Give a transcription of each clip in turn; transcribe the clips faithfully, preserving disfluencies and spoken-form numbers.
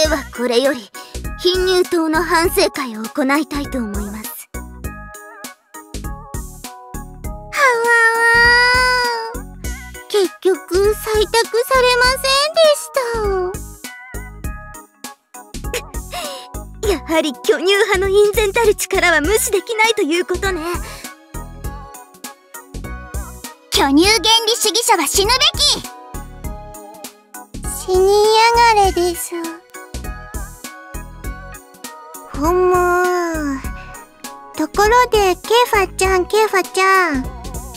ではこれより貧乳党の反省会を行いたいと思います。はわわ、結局採択されませんでした。やはり巨乳派の隠然たる力は無視できないということね。 巨乳原理主義者は死ぬべき。 死にやがれです。ふむ。ところでケファちゃんケファちゃん、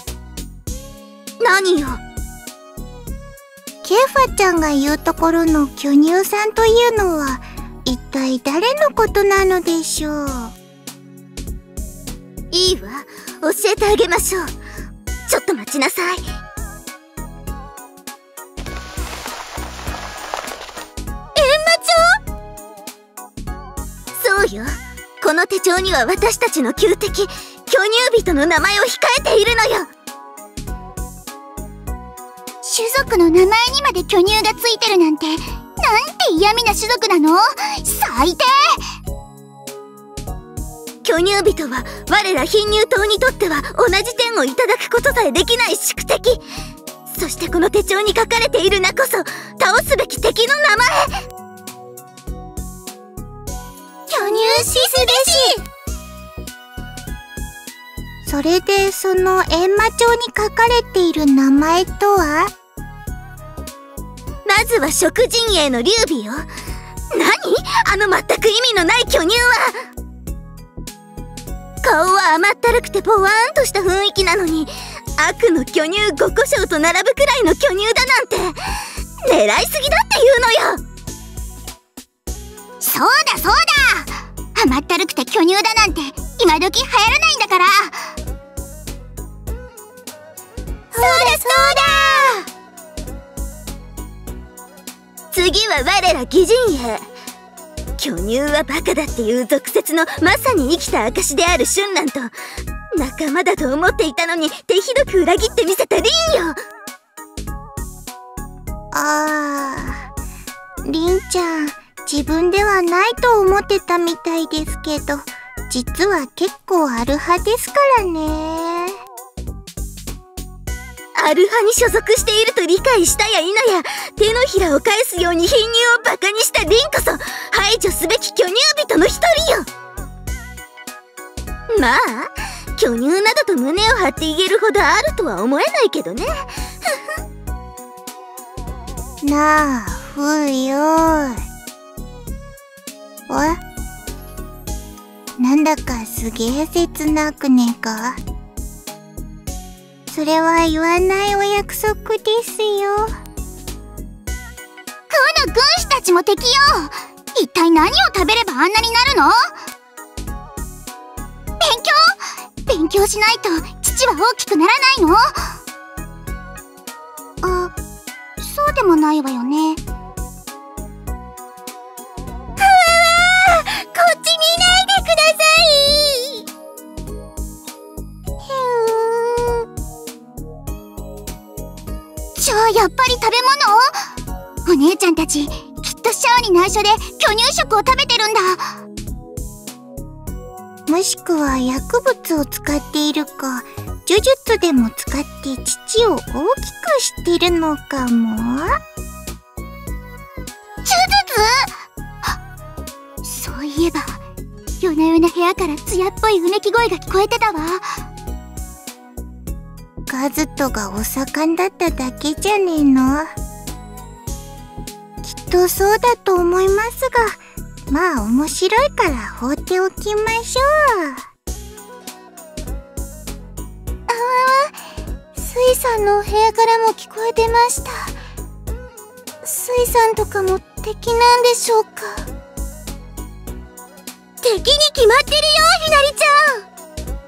何よ。 ケファちゃんが言うところの巨乳さんというのは一体誰のことなのでしょう。 いいわ、教えてあげましょう。ちょっと待ちなさい。そうよ、この手帳には私たちの旧敵巨乳人の名前を控えているのよ。 種族の名前にまで巨乳がついてるなんて、なんて嫌味な種族なの。最低。 巨乳人は我ら貧乳党にとっては同じ点をいただくことさえできない宿敵。そしてこの手帳に書かれている名こそ倒すべき敵の名前。 巨乳シスべし。 それでその閻魔帳に書かれている名前とは？ まずは食人影の劉備よ。何？あの全く意味のない巨乳は。顔は甘ったるくてポワーンとした雰囲気なのに、悪の巨乳五個将と並ぶくらいの巨乳だなんて狙いすぎだっていうのよ。 そうだそうだ、甘ったるくて巨乳だなんて今時流行らないんだから。 そうだそうだ。次は我ら義人兵。巨乳はバカだっていう俗説のまさに生きた証である春蘭と仲間だと思っていたのに手ひどく裏切ってみせた凛よ。 あー、凛ちゃん自分ではないと思ってたみたいですけど、実は結構ある派ですからね。 アル派に所属していると理解したや否や、手のひらを返すように貧乳をバカにした凛こそ排除すべき巨乳人の一人よ。まあ巨乳などと胸を張って言えるほどあるとは思えないけどね。 なあふうよーい。わ、なんだかすげえ切なくねえか。それは言わないお約束ですよ。 この軍師たちも敵よ。一体何を食べればあんなになるの？勉強？勉強しないと父は大きくならないの？あ、そうでもないわよね。じゃあやっぱり食べ物？お姉ちゃんたちきっとシャアに内緒で巨乳食を食べてるんだ。 もしくは薬物を使っているか、呪術でも使って父を大きくしているのかも。 呪術？そういえば夜な夜な部屋から艶っぽいうめき声が聞こえてたわ。 カズトがお盛んだっただけじゃねえの。きっとそうだと思いますが、まあ面白いから放っておきましょう。 あわ、スイさんのお部屋からも聞こえてました。スイさんとかも敵なんでしょうか？ 敵に決まってるよ、ひなりちゃん。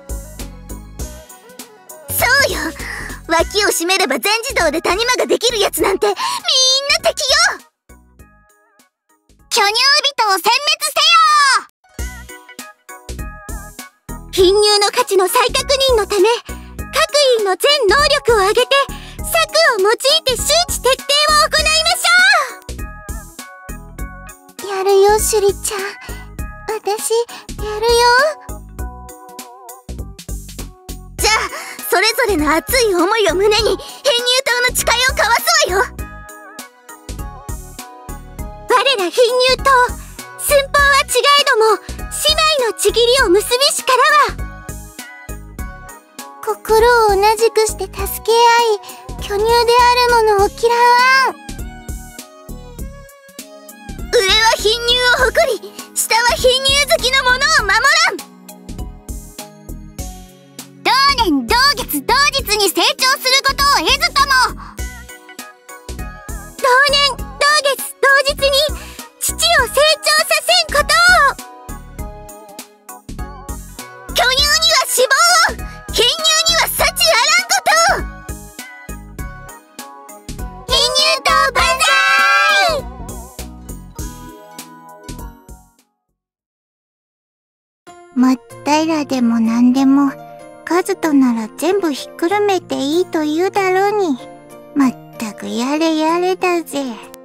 そうよ、脇を締めれば全自動で谷間ができるやつなんてみんな敵よ。 巨乳人を殲滅せよ。 貧乳の価値の再確認のため各員の全能力を上げて策を用いて周知徹底を行いましょう。 ややるよ、シュリちゃん。私、やるよ。 じゃあ、それぞれの熱い思いを胸に、編入党の誓いを交わすわよ。 我ら編入党、寸法は違えども、姉妹のちぎりを結びしからは。心を同じくして助け合い、巨乳であるものを嫌わん。 上は貧乳を誇り、下は貧乳好きの者を守らん。 同年同月同日に成長することを得ずとも、同年同月同日に父を成長させんことを。 巨乳には死亡を、貧乳には幸あらんことを。 貧乳党万歳。 真っ平らでも何でも、カズトなら全部ひっくるめていいと言うだろうに、まったくやれやれだぜ。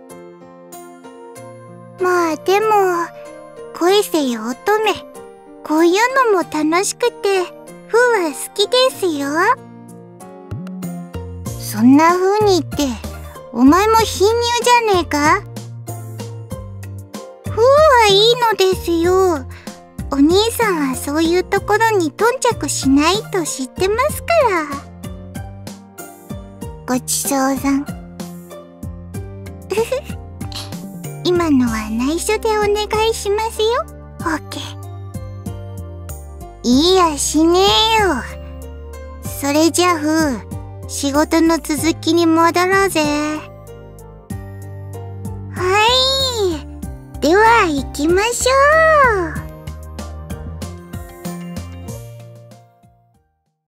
まあでも、恋せよ乙女。こういうのも楽しくて、ふうは好きですよ。そんな風に言って、お前も貧乳じゃねえか？ふうはいいのですよ。お兄さんはそういうところに頓着しないと知ってますから。ごちそうさん。今のは内緒でお願いしますよ。オーケー。いいやしねえよ。それじゃふう、仕事の続きに戻ろうぜ。はい。では行きましょう。